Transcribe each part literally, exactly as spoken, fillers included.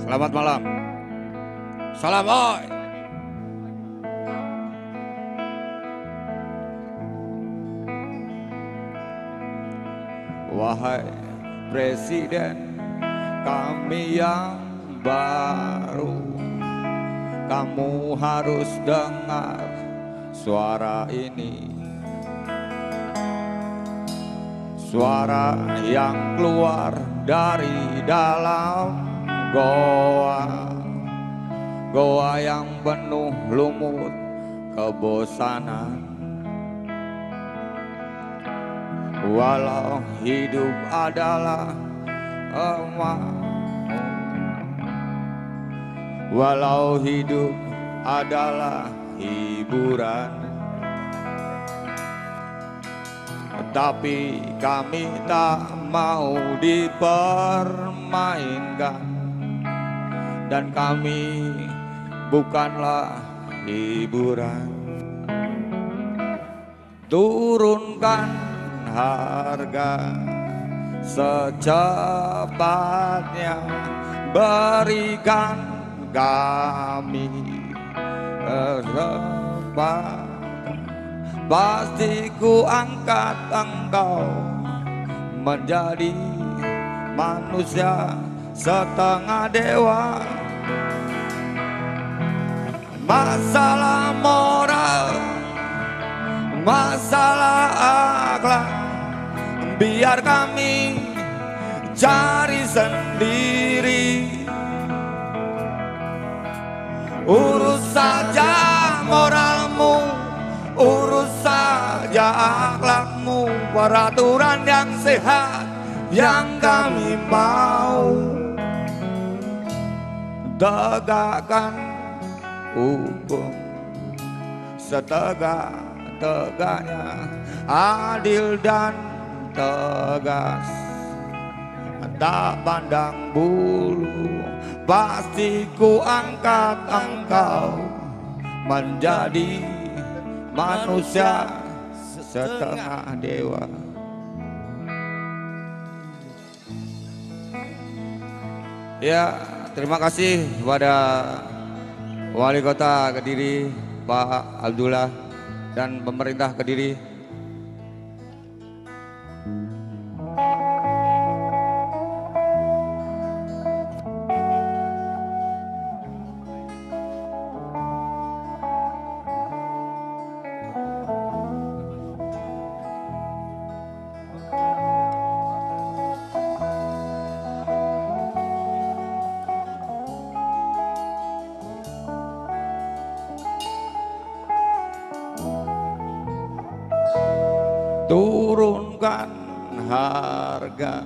Selamat malam. Salam oi. Wahai Presiden kami yang baru, kamu harus dengar suara ini. Suara yang keluar dari dalam goa, goa yang penuh lumut kebosanan. Walau hidup adalah emak, walau hidup adalah hiburan, tapi kami tak mau dipermainkan. Dan kami bukanlah hiburan. Turunkan harga secepatnya, berikan kami kesempatan. Pasti ku angkat engkau menjadi manusia setengah dewa. Masalah moral, masalah akhlak, biar kami cari sendiri. Urus saja moralmu, urus saja akhlakmu, peraturan yang sehat yang kami mau. Tegakkan hukum setegak-tegaknya, adil dan tegas, tak pandang bulu. Pasti ku angkat engkau menjadi manusia setengah dewa. Ya, terima kasih kepada Wali Kota Kediri Pak Abdullah dan pemerintah Kediri. Turunkan harga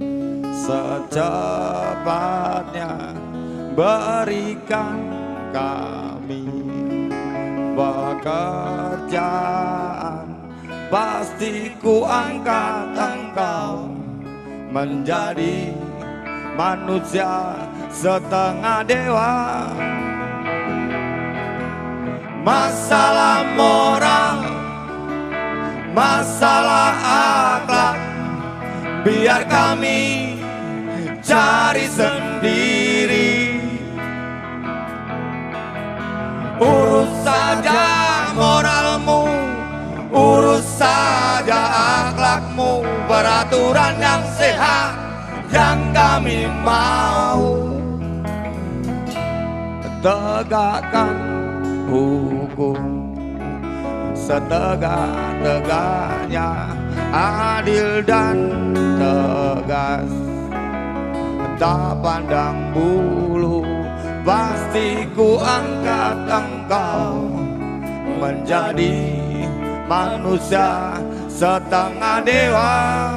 secepatnya, berikan kami pekerjaan. Pasti ku angkat engkau menjadi manusia setengah dewa. Masalah moral, masalah akhlak, biar kami cari sendiri. Urus saja moralmu, urus saja akhlakmu, peraturan yang sehat yang kami mau. Tegakkan hukum setegak-tegaknya, adil dan tegas, tak pandang bulu. Pasti ku angkat engkau menjadi manusia setengah dewa.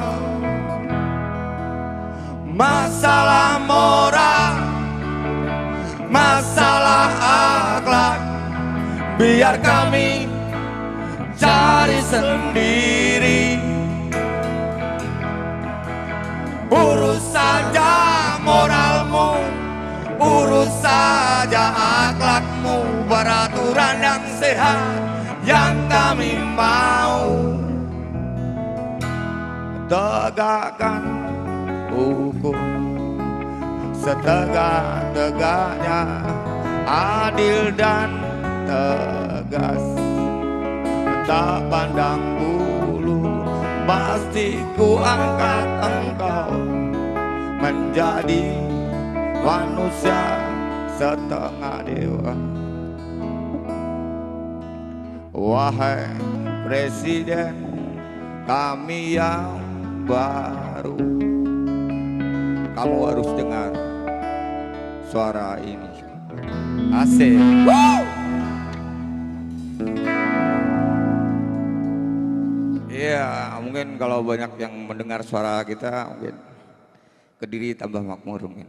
Masalah moral, masalah akhlak, biar kami cari sendiri. Urus saja moralmu, urus saja akhlakmu, peraturan yang sehat yang kami mau. Tegakkan hukum setegak-tegaknya, adil dan tegas. Tak pandang bulu, pasti ku angkat engkau menjadi manusia setengah dewa. Wahai Presiden kami yang baru, kamu harus dengar suara ini. Asik. Woo! Iya, mungkin kalau banyak yang mendengar suara kita, mungkin Kediri tambah makmur mungkin.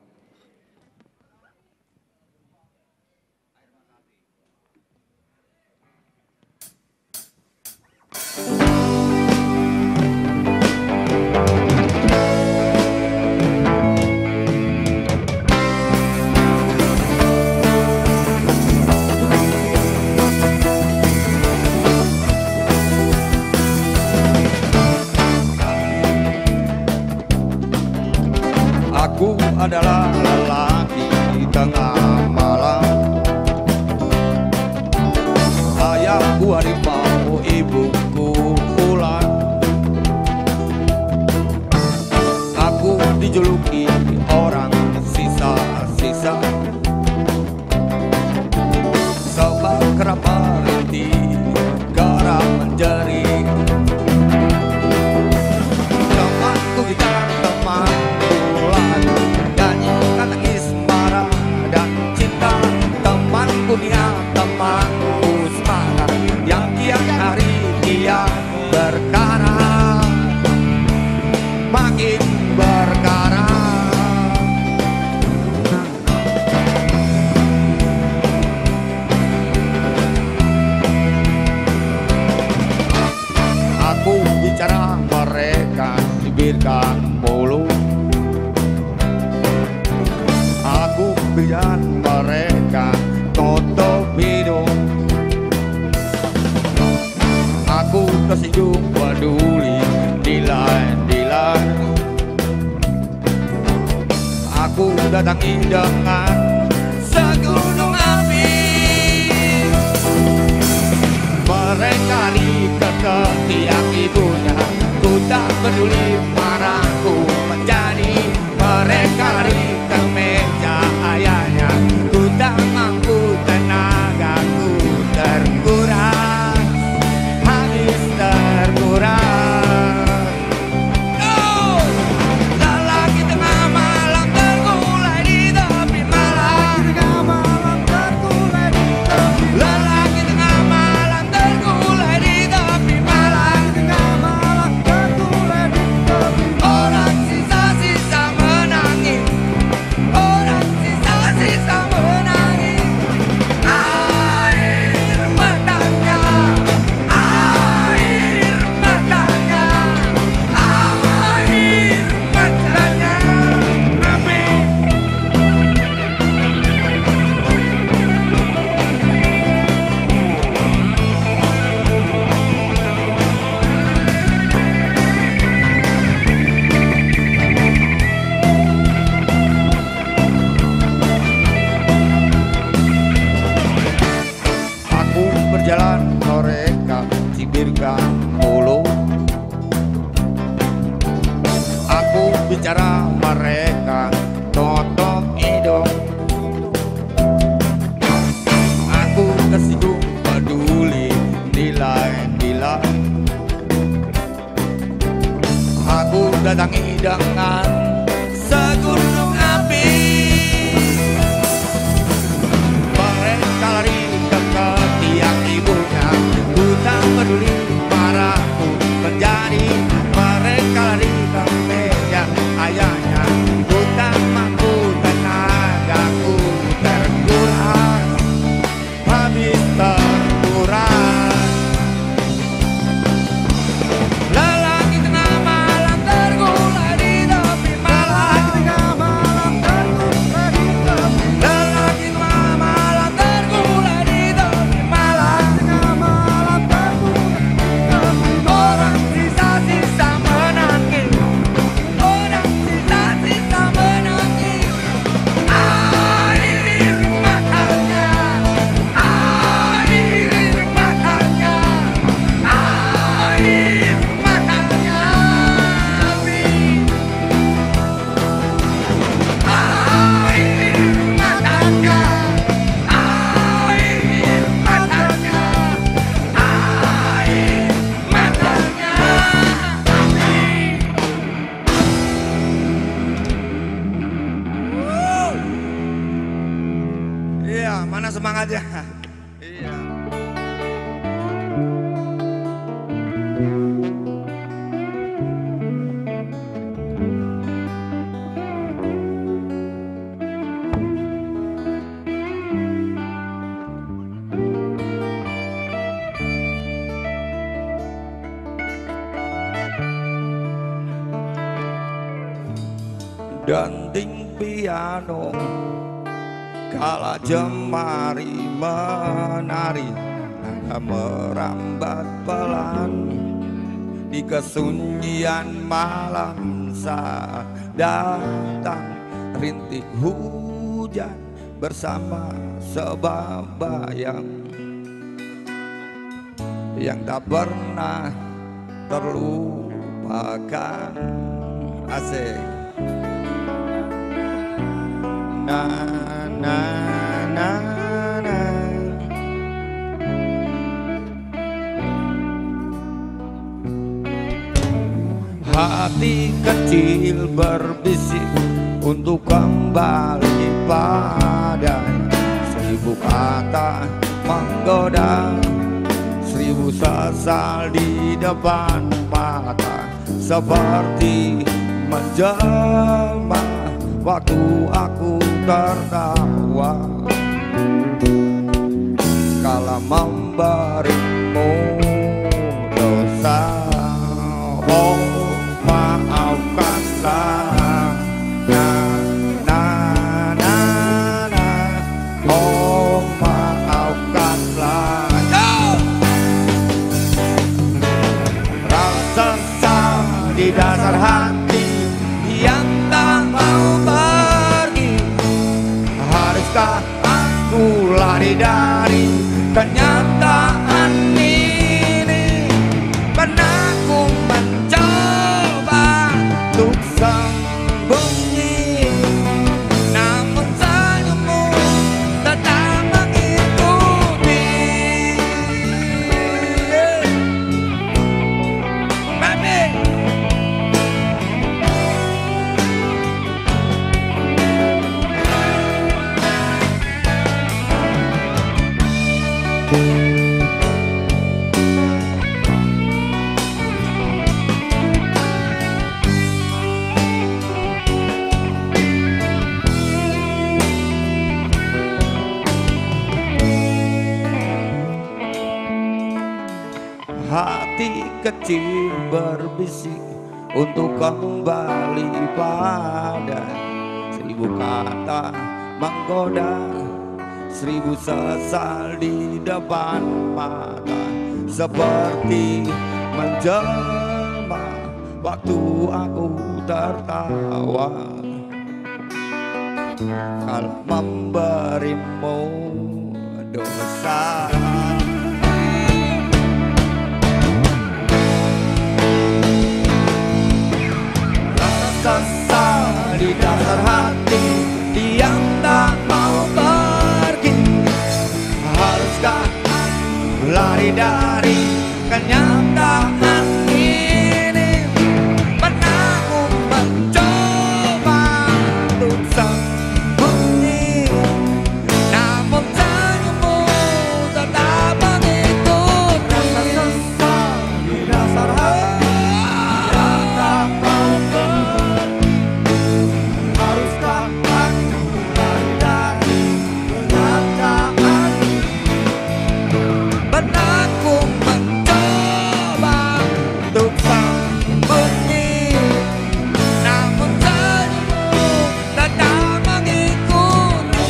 Aku adalah lelaki di tengah malam, ayahku harimau, ibuku ular. Aku dijuluki orang sisa-sisa, sebab kerap merintih, kerap menjerit. Temanku gitar, teman dunia, temanku semangat yang tiap hari dia berkarat, makin berkarat. Aku bicara, mereka bibirkan mulut. Aku bicara, mereka tutup hidung. Aku tersinggung, peduli dilan-dilan. Aku datangi dengan segunung api. Mereka diikat tiap ibunya, ku tak peduli marahku menjadi. Mereka diikat meja ayahnya, ku tak mampu, tenagaku terkuras, habis terkuras. Oh! Lelaki tengah malam terkulai di tepi malam. Lelaki tengah malam terkulai di tepi malam. Orang sisa-sisa menangis, orang sisa-sisa menangis. Air matanya, air matanya, air matanya. Amin. Aku berjalan, mereka cibirkan mulut. Aku bicara, mereka tutup hidung. Aku tersinggung, peduli nilai-nilai. Aku datangi dengan segunung api. Mereka lari ke ketiak ibunya, ku tak peduli marahku menjadi. Mereka lari ke meja ayahnya, ku tak mampu, tenagaku terkuras, habis terkuras. Lelaki tengah malam terkulai di tepi denting piano, kala jemari menari, nada merambat pelan di kesunyian malam saat datang rintik hujan bersama sebayang yang tak pernah terlupakan. Asik. Na na na na. Hati kecil berbisik untuk kembali padanya. Seribu kata menggoda, seribu sesal di depan mata, seperti menjelma waktu aku tertawa kala memberimu dosa. Oh maafkanlah, na na na na. Oh maafkanlah, rasa sesal di dasar hati yang tak mau pergi. Haruskah aku lari dari kenyataan ini? Pernah ku mencoba untuk sembunyi, namun senyummu tetap mengikuti. Baby, hati kecil berbisik untuk kembali pada. Seribu kata menggoda, seribu sesal di depan mata, seperti menjelma waktu aku tertawa kalau memberimu dosa. Sesal di dasar hati yang tak mau pergi. Haruskah lari dari kenyataan ini? Pernah ku mencoba untuk sembunyi, namun senyummu tetap mengikut. Rasa sesal di dasar hati yang tak mau pergi. Haruskah aku lari dari kenyataan? Pernah ku mencoba untuk sembunyi, namun senyummu tetap mengikuti.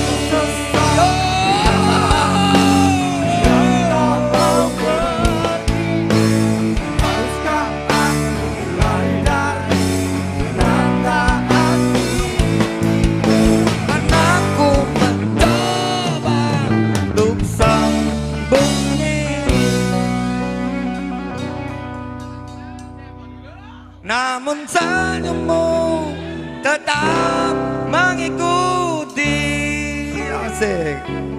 Haruskah aku lari dari kenyataan? Pernah ku mencoba untuk sembunyi, namun senyummu tetap mengikuti. Asik.